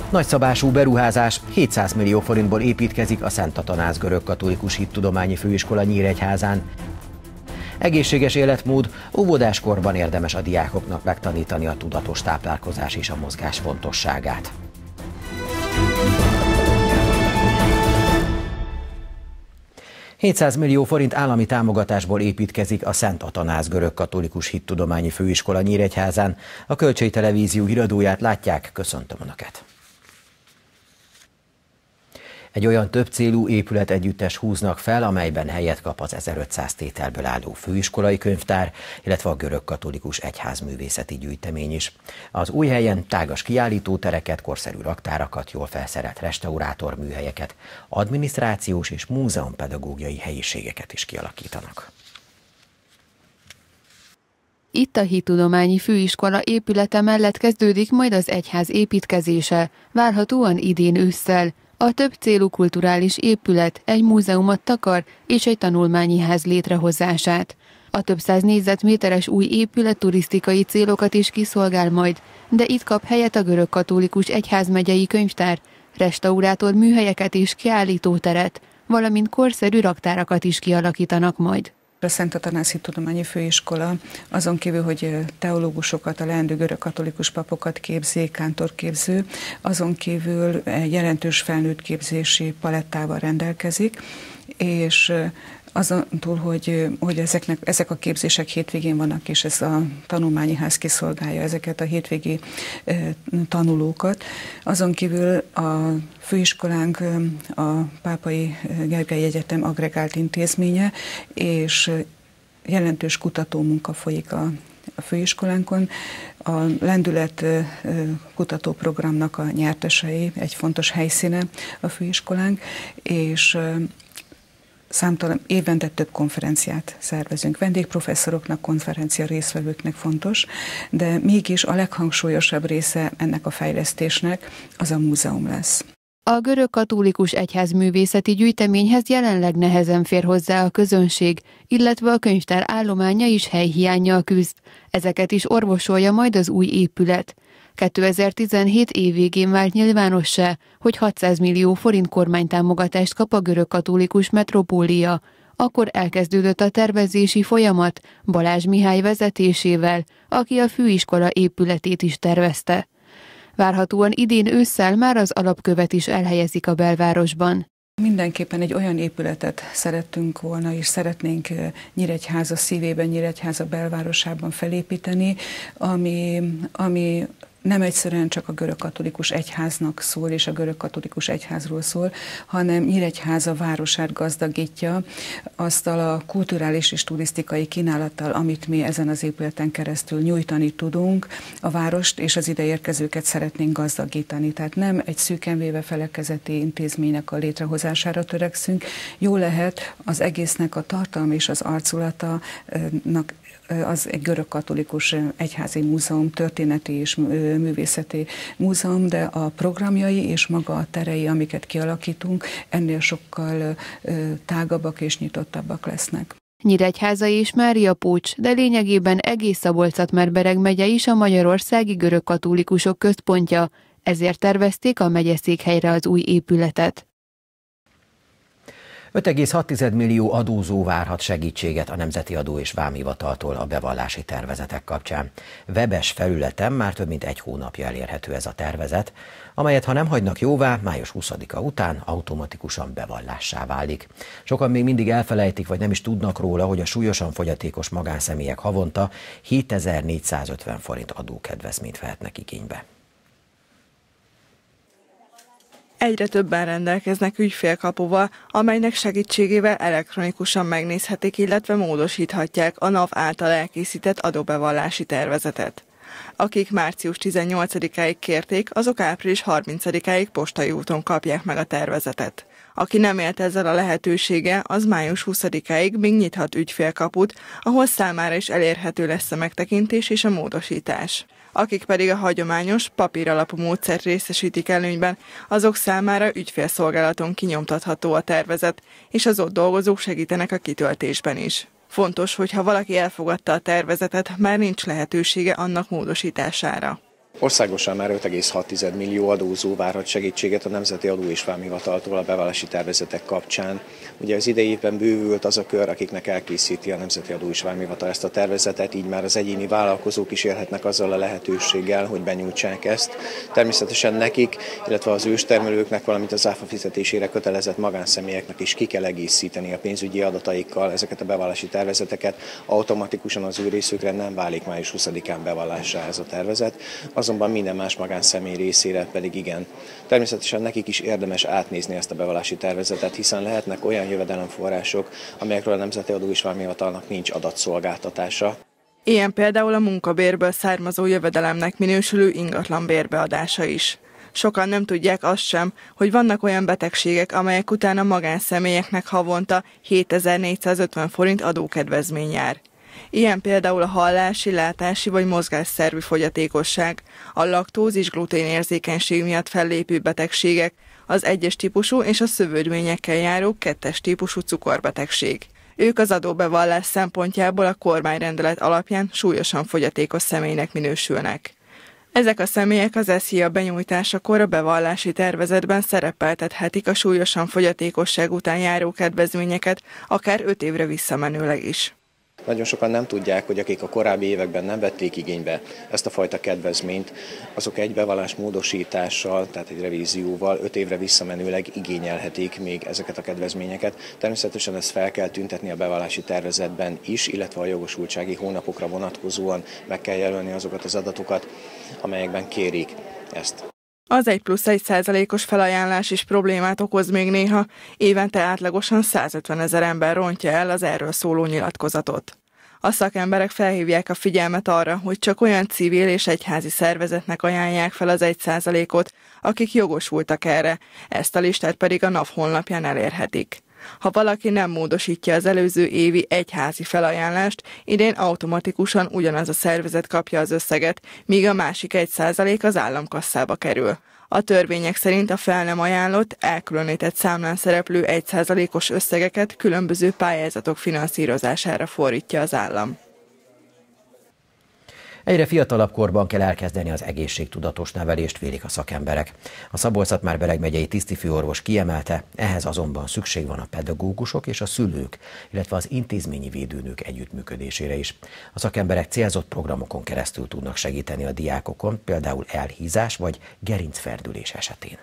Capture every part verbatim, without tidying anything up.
Nagyszabású beruházás, hétszáz millió forintból építkezik a Szent Atanáz Görögkatolikus Hittudományi Főiskola Nyíregyházán. Egészséges életmód, óvodáskorban érdemes a diákoknak megtanítani a tudatos táplálkozás és a mozgás fontosságát. hétszáz millió forint állami támogatásból építkezik a Szent Atanáz Görögkatolikus Hittudományi Főiskola Nyíregyházán. A Kölcsei Televízió híradóját látják, köszöntöm Önöket! Egy olyan többcélú épületegyüttes húznak fel, amelyben helyet kap az ezerötszáz tételből álló főiskolai könyvtár, illetve a görögkatolikus egyházművészeti gyűjtemény is. Az új helyen tágas kiállítótereket, korszerű raktárakat, jól felszerelt restaurátor műhelyeket, adminisztrációs és múzeumpedagógiai helyiségeket is kialakítanak. Itt a Hittudományi Főiskola épülete mellett kezdődik majd az egyház építkezése, várhatóan idén ősszel. A több célú kulturális épület egy múzeumot takar és egy tanulmányi ház létrehozását. A több száz négyzetméteres új épület turisztikai célokat is kiszolgál majd, de itt kap helyet a görögkatolikus egyházmegyei könyvtár, restaurátor műhelyeket és kiállítóteret, valamint korszerű raktárakat is kialakítanak majd. A Szent Atanáz Hittudományi Főiskola azon kívül, hogy teológusokat, a leendő görögkatolikus papokat képzi, kántorképző, azon kívül jelentős felnőttképzési palettával rendelkezik, és azon túl, hogy, hogy ezeknek, ezek a képzések hétvégén vannak, és ez a tanulmányi ház kiszolgálja ezeket a hétvégi e, tanulókat. Azon kívül a főiskolánk a Pápai Gergely Egyetem agregált intézménye, és jelentős kutatómunka folyik a, a főiskolánkon. A lendület kutatóprogramnak a nyertesei, egy fontos helyszíne a főiskolánk, és számtalan évente több konferenciát szervezünk. Vendégprofesszoroknak, konferencia résztvevőknek fontos, de mégis a leghangsúlyosabb része ennek a fejlesztésnek az a múzeum lesz. A görögkatolikus egyházművészeti gyűjteményhez jelenleg nehezen fér hozzá a közönség, illetve a könyvtár állománya is helyhiánnyal küzd. Ezeket is orvosolja majd az új épület. kétezer-tizenhét év végén vált nyilvánossá, hogy hatszáz millió forint kormánytámogatást kap a görögkatolikus metropólia. Akkor elkezdődött a tervezési folyamat Balázs Mihály vezetésével, aki a főiskola épületét is tervezte. Várhatóan idén ősszel már az alapkövet is elhelyezik a belvárosban. Mindenképpen egy olyan épületet szerettünk volna, és szeretnénk Nyíregyháza szívében, Nyíregyháza belvárosában felépíteni, ami, ami nem egyszerűen csak a görögkatolikus egyháznak szól, és a görögkatolikus egyházról szól, hanem Nyíregyháza városát gazdagítja azzal a kulturális és turisztikai kínálattal, amit mi ezen az épületen keresztül nyújtani tudunk, a várost és az ideérkezőket szeretnénk gazdagítani. Tehát nem egy szűken véve felekezeti intézménynek a létrehozására törekszünk. Jó lehet az egésznek a tartalma és az arculatának az egy görögkatolikus egyházi múzeum, történeti és művészeti múzeum, de a programjai és maga a terei, amiket kialakítunk, ennél sokkal tágabbak és nyitottabbak lesznek. Nyíregyháza és Máriapócs, de lényegében egész Szabolcs-Szatmár-Bereg megye is a magyarországi görögkatolikusok központja, ezért tervezték a megyeszékhelyre az új épületet. öt egész hat millió adózó várhat segítséget a Nemzeti Adó és Vámhivataltól a bevallási tervezetek kapcsán. Webes felületen már több mint egy hónapja elérhető ez a tervezet, amelyet ha nem hagynak jóvá, május huszadika után automatikusan bevallássá válik. Sokan még mindig elfelejtik, vagy nem is tudnak róla, hogy a súlyosan fogyatékos magánszemélyek havonta hétezer-négyszázötven forint adókedvezményt vehetnek igénybe. Egyre többen rendelkeznek ügyfélkapuval, amelynek segítségével elektronikusan megnézhetik, illetve módosíthatják a NAV által elkészített adóbevallási tervezetet. Akik március tizennyolcadikáig kérték, azok április harmincadikáig postai úton kapják meg a tervezetet. Aki nem élt ezzel a lehetősége, az május huszadikáig még nyithat ügyfélkaput, ahol számára is elérhető lesz a megtekintés és a módosítás. Akik pedig a hagyományos, papíralapú módszert részesítik előnyben, azok számára ügyfélszolgálaton kinyomtatható a tervezet, és az ott dolgozók segítenek a kitöltésben is. Fontos, hogy ha valaki elfogadta a tervezetet, már nincs lehetősége annak módosítására. Országosan már öt egész hat millió adózó várhat segítséget a Nemzeti Adó és Vámhivataltól a bevallási tervezetek kapcsán. Ugye az idei évben bővült az a kör, akiknek elkészíti a Nemzeti Adó és Vámhivatal ezt a tervezetet, így már az egyéni vállalkozók is élhetnek azzal a lehetőséggel, hogy benyújtsák ezt. Természetesen nekik, illetve az őstermelőknek, valamint az áfa fizetésére kötelezett magánszemélyeknek is ki kell egészíteni a pénzügyi adataikkal ezeket a bevallási tervezeteket. Automatikusan az ő részükre nem válik május huszadikán bevallássá ez a tervezet. Azonban minden más magánszemély részére pedig igen. Természetesen nekik is érdemes átnézni ezt a bevallási tervezetet, hiszen lehetnek olyan jövedelemforrások, amelyekről a Nemzeti Adó és Vámhivatalnak nincs adatszolgáltatása. Ilyen például a munkabérből származó jövedelemnek minősülő ingatlan bérbeadása is. Sokan nem tudják azt sem, hogy vannak olyan betegségek, amelyek után a magánszemélyeknek havonta hétezer-négyszázötven forint adókedvezmény jár. Ilyen például a hallási, látási vagy mozgásszervi fogyatékosság, a laktózis gluténérzékenység miatt fellépő betegségek, az egyes típusú és a szövődményekkel járó kettes típusú cukorbetegség. Ők az adóbevallás szempontjából a kormányrendelet alapján súlyosan fogyatékos személynek minősülnek. Ezek a személyek az es zé i á benyújtásakor a bevallási tervezetben szerepeltethetik a súlyosan fogyatékosság után járó kedvezményeket, akár öt évre visszamenőleg is. Nagyon sokan nem tudják, hogy akik a korábbi években nem vették igénybe ezt a fajta kedvezményt, azok egy bevallás módosítással, tehát egy revízióval öt évre visszamenőleg igényelhetik még ezeket a kedvezményeket. Természetesen ezt fel kell tüntetni a bevallási tervezetben is, illetve a jogosultsági hónapokra vonatkozóan meg kell jelölni azokat az adatokat, amelyekben kérik ezt. Az egy plusz egy százalékos felajánlás is problémát okoz még néha, évente átlagosan százötven ezer ember rontja el az erről szóló nyilatkozatot. A szakemberek felhívják a figyelmet arra, hogy csak olyan civil és egyházi szervezetnek ajánlják fel az egy százalékot, akik jogosultak erre, ezt a listát pedig a NAV honlapján elérhetik. Ha valaki nem módosítja az előző évi egyházi felajánlást, idén automatikusan ugyanaz a szervezet kapja az összeget, míg a másik egy százalék az államkasszába kerül. A törvények szerint a fel nem ajánlott, elkülönített számlán szereplő egy százalékos összegeket különböző pályázatok finanszírozására fordítja az állam. Egyre fiatalabb korban kell elkezdeni az egészségtudatos nevelést, vélik a szakemberek. A Szabolcs-Szatmár-Bereg megyei tisztifőorvos kiemelte, ehhez azonban szükség van a pedagógusok és a szülők, illetve az intézményi védőnők együttműködésére is. A szakemberek célzott programokon keresztül tudnak segíteni a diákokon, például elhízás vagy gerincferdülés esetén.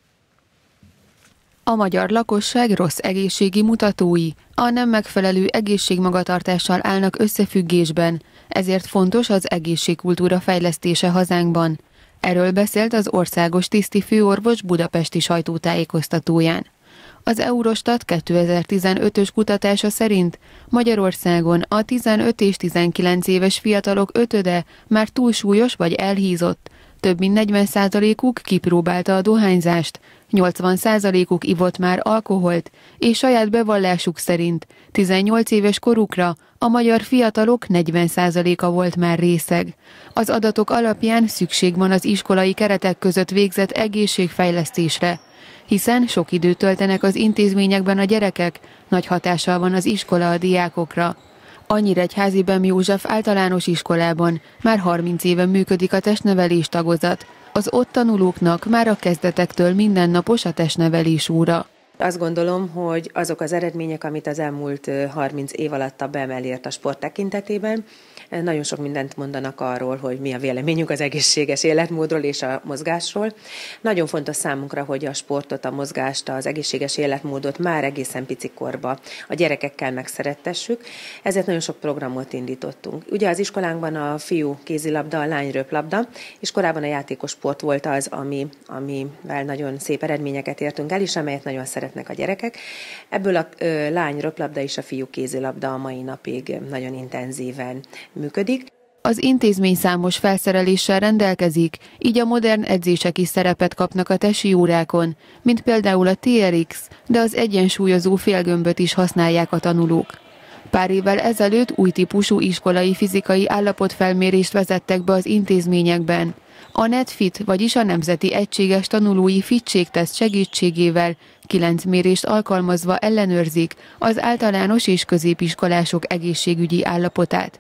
A magyar lakosság rossz egészségi mutatói a nem megfelelő egészségmagatartással állnak összefüggésben, ezért fontos az egészségkultúra fejlesztése hazánkban. Erről beszélt az országos tisztifőorvos budapesti sajtótájékoztatóján. Az Eurostat kétezer-tizenötös kutatása szerint Magyarországon a tizenöt és tizenkilenc éves fiatalok ötöde már túlsúlyos vagy elhízott, több mint negyven százalékuk kipróbálta a dohányzást, nyolcvan százalékuk ivott már alkoholt, és saját bevallásuk szerint tizennyolc éves korukra a magyar fiatalok negyven százaléka volt már részeg. Az adatok alapján szükség van az iskolai keretek között végzett egészségfejlesztésre, hiszen sok időt töltenek az intézményekben a gyerekek, nagy hatással van az iskola a diákokra. A Nyíregyházi Bem József általános iskolában már harminc éve működik a testnevelés tagozat. Az ott tanulóknak már a kezdetektől mindennapos a testnevelés óra. Azt gondolom, hogy azok az eredmények, amit az elmúlt harminc év alatt a Bem elért a sport tekintetében, nagyon sok mindent mondanak arról, hogy mi a véleményünk az egészséges életmódról és a mozgásról. Nagyon fontos számunkra, hogy a sportot, a mozgást, az egészséges életmódot már egészen picikorba a gyerekekkel megszerettessük, ezért nagyon sok programot indítottunk. Ugye az iskolánkban a fiú kézilabda, a lány röplabda, és korábban a játékos sport volt az, ami, amivel nagyon szép eredményeket értünk el, és amelyet nagyon szeretnek a gyerekek. Ebből a ö, lány röplabda és a fiú kézilabda a mai napig nagyon intenzíven működik. Az intézmény számos felszereléssel rendelkezik, így a modern edzések is szerepet kapnak a tesi órákon, mint például a té er iksz, de az egyensúlyozó félgömböt is használják a tanulók. Pár évvel ezelőtt új típusú iskolai fizikai állapotfelmérést vezettek be az intézményekben. A NetFit, vagyis a Nemzeti Egységes Tanulói Fittségteszt segítségével kilenc mérést alkalmazva ellenőrzik az általános és középiskolások egészségügyi állapotát.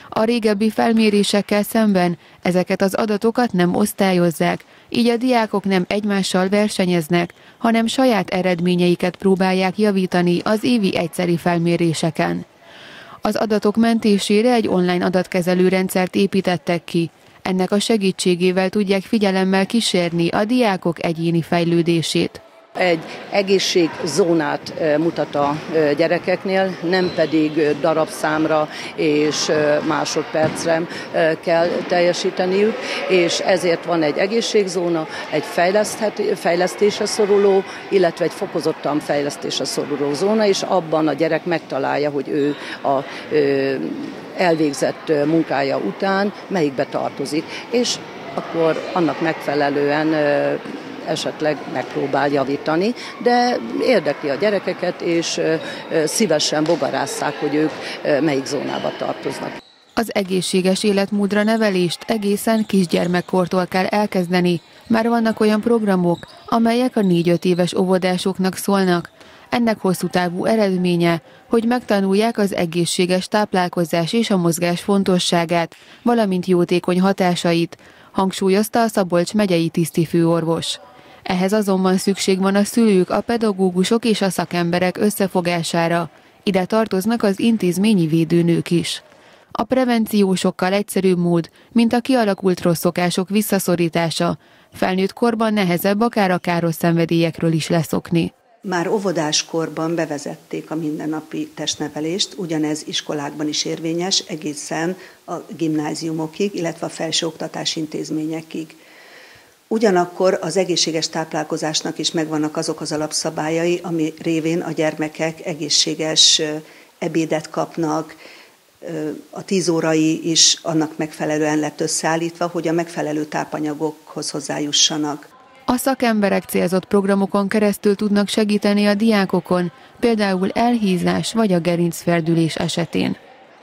A régebbi felmérésekkel szemben ezeket az adatokat nem osztályozzák, így a diákok nem egymással versenyeznek, hanem saját eredményeiket próbálják javítani az évi egyszeri felméréseken. Az adatok mentésére egy online adatkezelő rendszert építettek ki. Ennek a segítségével tudják figyelemmel kísérni a diákok egyéni fejlődését. Egy egészségzónát mutat a gyerekeknél, nem pedig darabszámra és másodpercre kell teljesíteniük, és ezért van egy egészségzóna, egy fejlesztésre szoruló, illetve egy fokozottan fejlesztésre szoruló zóna, és abban a gyerek megtalálja, hogy ő a elvégzett munkája után melyikbe tartozik, és akkor annak megfelelően esetleg megpróbál javítani, de érdekli a gyerekeket, és szívesen bogarásszák, hogy ők melyik zónába tartoznak. Az egészséges életmódra nevelést egészen kisgyermekkortól kell elkezdeni. Már vannak olyan programok, amelyek a négy-öt éves óvodásoknak szólnak. Ennek hosszú távú eredménye, hogy megtanulják az egészséges táplálkozás és a mozgás fontosságát, valamint jótékony hatásait, hangsúlyozta a Szabolcs megyei tisztifőorvos. Ehhez azonban szükség van a szülők, a pedagógusok és a szakemberek összefogására. Ide tartoznak az intézményi védőnők is. A prevenció sokkal egyszerűbb mód, mint a kialakult rossz szokások visszaszorítása. Felnőtt korban nehezebb akár a káros szenvedélyekről is leszokni. Már óvodáskorban bevezették a mindennapi testnevelést, ugyanez iskolákban is érvényes, egészen a gimnáziumokig, illetve a felsőoktatási intézményekig. Ugyanakkor az egészséges táplálkozásnak is megvannak azok az alapszabályai, ami révén a gyermekek egészséges ebédet kapnak, a tíz órai is annak megfelelően lett összeállítva, hogy a megfelelő tápanyagokhoz hozzájussanak. A szakemberek célzott programokon keresztül tudnak segíteni a diákokon, például elhízás vagy a gerincferdülés esetén.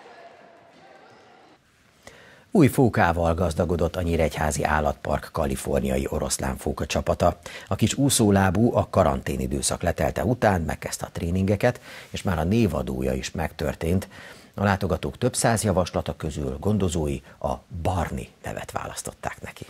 Új fókával gazdagodott a Nyíregyházi Állatpark kaliforniai oroszlánfóka csapata. A kis úszólábú a karanténidőszak letelte után megkezdte a tréningeket, és már a névadója is megtörtént. A látogatók több száz javaslata közül gondozói a Barni nevet választották neki.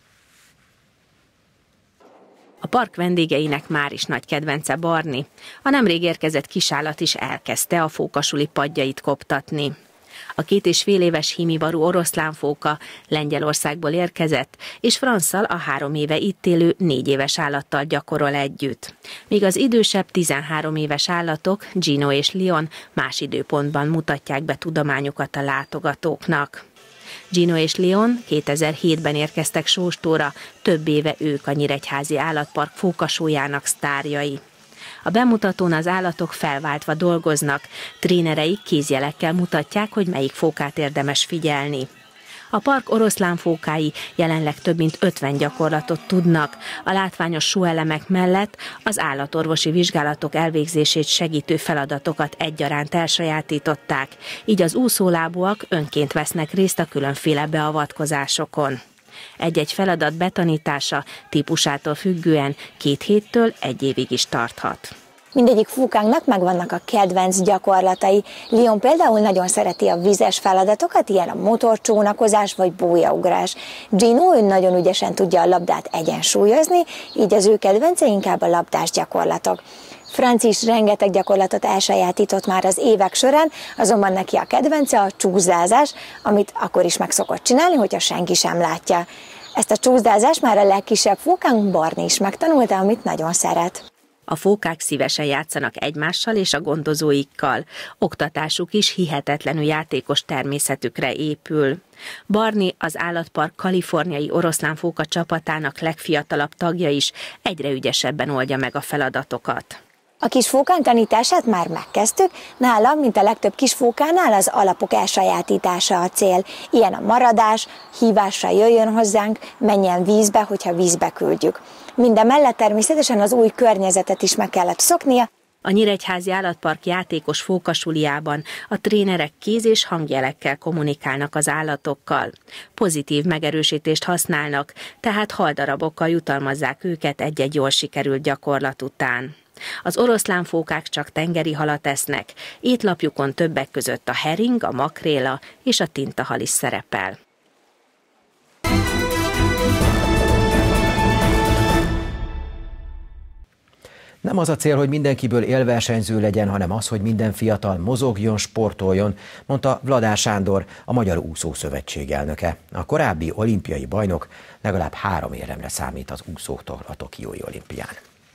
A park vendégeinek már is nagy kedvence Barni. A nemrég érkezett kisállat is elkezdte a fókasuli padjait koptatni. A két és fél éves hímivarú oroszlánfóka Lengyelországból érkezett, és Fransszal, a három éve itt élő négy éves állattal gyakorol együtt. Míg az idősebb tizenhárom éves állatok, Gino és Leon más időpontban mutatják be tudományukat a látogatóknak. Gino és Leon kétezer-hétben érkeztek Sóstóra, több éve ők a Nyíregyházi Állatpark fókasójának sztárjai. A bemutatón az állatok felváltva dolgoznak, trénereik kézjelekkel mutatják, hogy melyik fókát érdemes figyelni. A park oroszlánfókái jelenleg több mint ötven gyakorlatot tudnak. A látványos súlyelemek mellett az állatorvosi vizsgálatok elvégzését segítő feladatokat egyaránt elsajátították, így az úszólábúak önként vesznek részt a különféle beavatkozásokon. Egy-egy feladat betanítása típusától függően két héttől egy évig is tarthat. Mindegyik fókánknak megvannak a kedvenc gyakorlatai. Leon például nagyon szereti a vizes feladatokat, ilyen a motorcsónakozás vagy bójaugrás. Gino ő nagyon ügyesen tudja a labdát egyensúlyozni, így az ő kedvence inkább a labdás gyakorlatok. Franci is rengeteg gyakorlatot elsajátított már az évek során, azonban neki a kedvence a csúszdázás, amit akkor is meg szokott csinálni, hogyha senki sem látja. Ezt a csúszdázást már a legkisebb fókánk Barni is megtanulta, amit nagyon szeret. A fókák szívesen játszanak egymással és a gondozóikkal. Oktatásuk is hihetetlenül játékos természetükre épül. Barni, az állatpark kaliforniai oroszlánfóka csapatának legfiatalabb tagja is egyre ügyesebben oldja meg a feladatokat. A kisfókán tanítását már megkezdtük, nála, mint a legtöbb kisfókánál, az alapok elsajátítása a cél. Ilyen a maradás, hívásra jöjjön hozzánk, menjen vízbe, hogyha vízbe küldjük. Mindemellett természetesen az új környezetet is meg kellett szoknia. A Nyíregyházi Állatpark játékos fókasuliában a trénerek kéz- és hangjelekkel kommunikálnak az állatokkal. Pozitív megerősítést használnak, tehát haldarabokkal jutalmazzák őket egy-egy jól sikerült gyakorlat után. Az oroszlánfókák csak tengeri halat esznek, étlapjukon többek között a hering, a makréla és a tintahal is szerepel. Nem az a cél, hogy mindenkiből élversenyző legyen, hanem az, hogy minden fiatal mozogjon, sportoljon, mondta Vladár Sándor, a Magyar Úszószövetség elnöke. A korábbi olimpiai bajnok legalább három éremre számít az úszóktól a tokiói olimpián.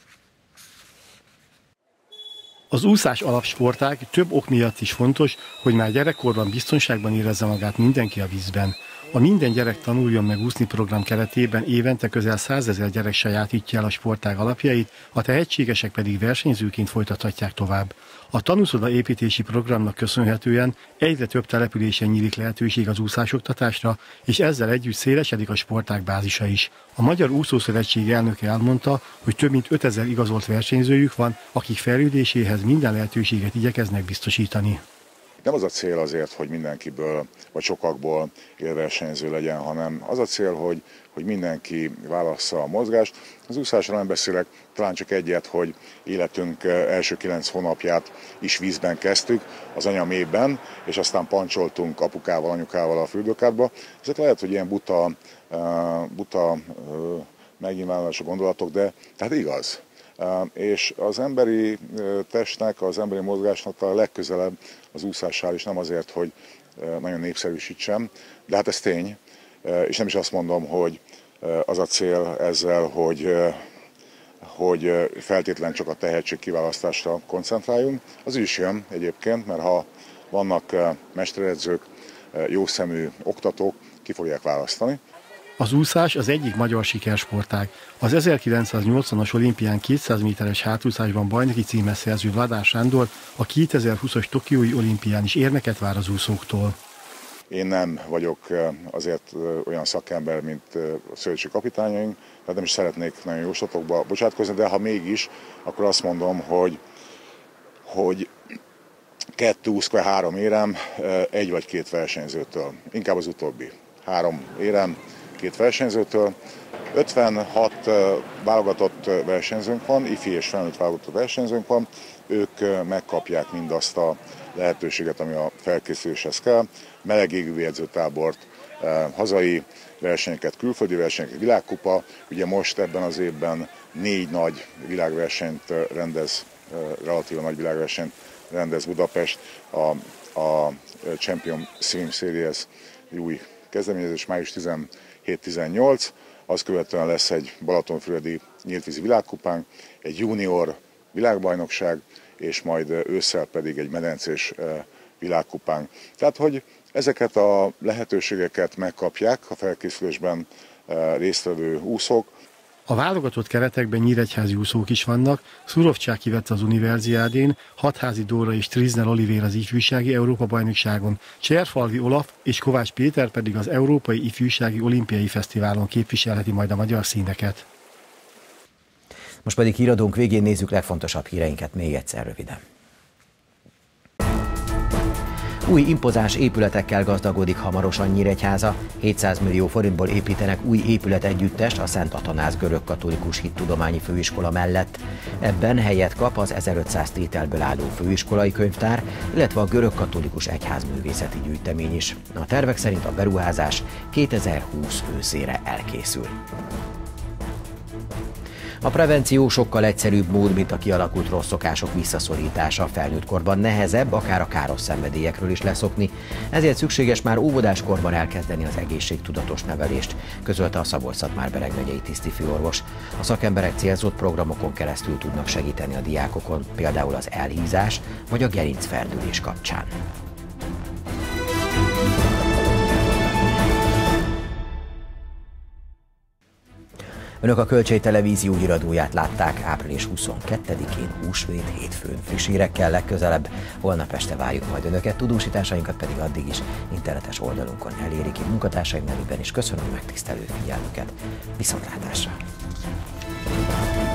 Az úszás alapsportág több ok miatt is fontos, hogy már gyerekkorban biztonságban érezze magát mindenki a vízben. A Minden gyerek tanuljon meg úszni program keretében évente közel százezer gyerek sajátítja el a sportág alapjait, a tehetségesek pedig versenyzőként folytathatják tovább. A tanúszoda építési programnak köszönhetően egyre több településen nyílik lehetőség az úszásoktatásra, és ezzel együtt szélesedik a sportág bázisa is. A Magyar Úszószövetség elnöke elmondta, hogy több mint ötezer igazolt versenyzőjük van, akik fejlődéséhez minden lehetőséget igyekeznek biztosítani. Nem az a cél azért, hogy mindenkiből vagy sokakból élversenyző legyen, hanem az a cél, hogy, hogy mindenki válassza a mozgást. Az úszásról nem beszélek, talán csak egyet, hogy életünk első kilenc hónapját is vízben kezdtük, az anyaméhben, és aztán pancsoltunk apukával, anyukával a fürdőkádba. Ezek lehet, hogy ilyen buta, buta megnyilvánulású gondolatok, de tehát igaz. És az emberi testnek, az emberi mozgásnak a legközelebb az úszással is, nem azért, hogy nagyon népszerűsítsem, de hát ez tény, és nem is azt mondom, hogy az a cél ezzel, hogy, hogy feltétlenül csak a tehetség kiválasztásra koncentráljunk. Az is jön egyébként, mert ha vannak mesteredzők, jószemű oktatók, ki fogják választani. Az úszás az egyik magyar sikersportág. Az ezerkilencszáznyolcvanas olimpián kétszáz méteres hátúszásban bajnoki címet szerző Vladár Sándor a kétezer-húszas tokiói olimpián is érmeket vár az úszóktól. Én nem vagyok azért olyan szakember, mint a szövetségi kapitányaink, tehát nem is szeretnék nagyon jóslatokba bocsátkozni, de ha mégis, akkor azt mondom, hogy, hogy kettő úszk vagy három érem egy vagy két versenyzőtől. Inkább az utóbbi. Három érem, két versenyzőtől. ötvenhat válogatott versenyzőnk van, ifi és felnőtt válogatott versenyzőnk van. Ők megkapják mindazt a lehetőséget, ami a felkészüléshez kell. Meleg égővi edzőtábort, hazai versenyeket, külföldi versenyeket, világkupa. Ugye most ebben az évben négy nagy világversenyt rendez, relatívan nagy világversenyt rendez Budapest, a, a Champion Swim Series új kezdeményezés május tizenhét-tizennyolc, azt követően lesz egy balatonfüredi nyíltvízi világkupánk, egy junior világbajnokság, és majd ősszel pedig egy medencés világkupánk. Tehát, hogy ezeket a lehetőségeket megkapják a felkészülésben résztvevő úszók. A válogatott keretekben nyíregyházi úszók is vannak, Szurovcsák kivett az Univerziádén, Hatházi Dóra és Trizner Olivér az ifjúsági Európa-bajnokságon, Cserfalvi Olaf és Kovács Péter pedig az Európai Ifjúsági Olimpiai Fesztiválon képviselheti majd a magyar színeket. Most pedig híradónk végén nézzük legfontosabb híreinket még egyszer röviden. Új impozáns épületekkel gazdagodik hamarosan Nyíregyháza. hétszáz millió forintból építenek új épületegyüttest a Szent Atanáz Görögkatolikus Hittudományi Főiskola mellett. Ebben helyet kap az ezerötszáz tételből álló főiskolai könyvtár, illetve a Görögkatolikus Egyházművészeti Gyűjtemény is. A tervek szerint a beruházás kétezer-húsz őszére elkészül. A prevenció sokkal egyszerűbb mód, mint a kialakult rossz szokások visszaszorítása. Felnőtt korban nehezebb, akár a káros szenvedélyekről is leszokni, ezért szükséges már óvodás korban elkezdeni az egészségtudatos nevelést, közölte a Szabolcs-Szatmár-Bereg megyei tisztifőorvos. A szakemberek célzott programokon keresztül tudnak segíteni a diákokon, például az elhízás vagy a gerincferdülés kapcsán. Önök a Kölcsei Televízió híradóját látták április huszonkettedikén, húsvét hétfőn. Friss hírekkel legközelebb, holnap este várjuk majd Önöket, tudósításainkat pedig addig is internetes oldalunkon elérik. Én munkatársaim nevében is köszönöm megtisztelő figyelmüket. Viszontlátásra!